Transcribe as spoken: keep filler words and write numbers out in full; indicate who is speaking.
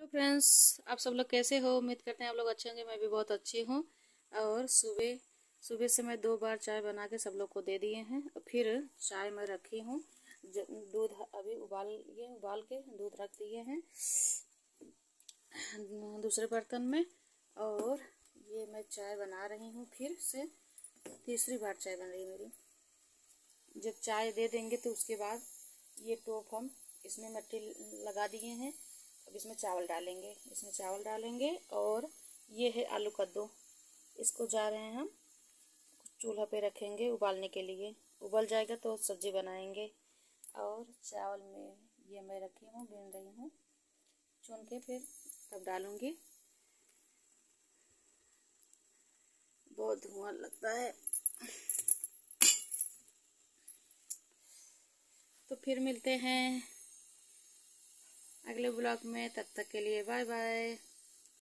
Speaker 1: Friends, आप सब लोग कैसे हो? उम्मीद करते हैं आप लोग अच्छे होंगे। मैं भी बहुत अच्छी हूँ। और सुबह सुबह से मैं दो बार चाय बना के सब लोग को दे दिए हैं। फिर चाय मैं रखी हूँ। दूध अभी उबाल ये उबाल के दूध रख दिए हैं दूसरे बर्तन में। और ये मैं चाय बना रही हूँ। फिर से तीसरी बार चाय बन रही है मेरी। जब चाय दे देंगे तो उसके बाद ये टोप हम इसमें मट्टी लगा दिए हैं। अब इसमें चावल डालेंगे इसमें चावल डालेंगे और ये है आलू कद्दू। इसको जा रहे हैं हम चूल्हा पे रखेंगे उबालने के लिए। उबल जाएगा तो सब्जी बनाएंगे। और चावल में ये मैं रखी हूँ, बीन रही हूँ चुन के, फिर तब डालूंगी। बहुत धुआं लगता है। तो फिर मिलते हैं अगले ब्लॉग में। तब तक के लिए बाय बाय।